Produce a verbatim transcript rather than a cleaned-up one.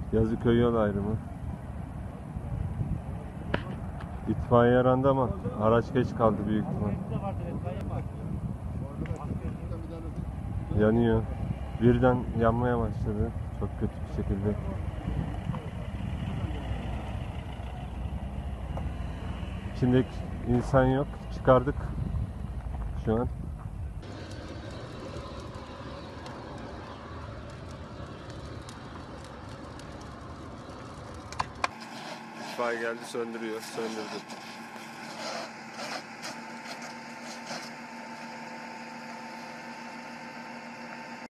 Yazıköy yol ayrımı. İtfaiye arandı ama araç geç kaldı büyük ihtimal. Yanıyor. Birden yanmaya başladı. Çok kötü bir şekilde. İçindeki insan yok. Çıkardık şu an. İtfaiye geldi, söndürüyor. Söndürdü.